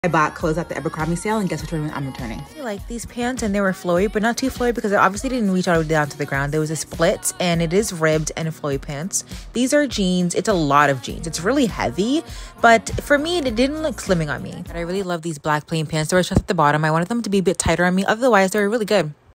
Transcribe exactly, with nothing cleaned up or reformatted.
I bought clothes at the Abercrombie sale, and guess which one I'm returning. I like these pants, and they were flowy, but not too flowy because it obviously didn't reach all the way down to the ground. There was a split, and it is ribbed and flowy pants. These are jeans. It's a lot of jeans. It's really heavy, but for me, it didn't look slimming on me. But I really love these black plain pants. They were just at the bottom. I wanted them to be a bit tighter on me. Otherwise, they were really good.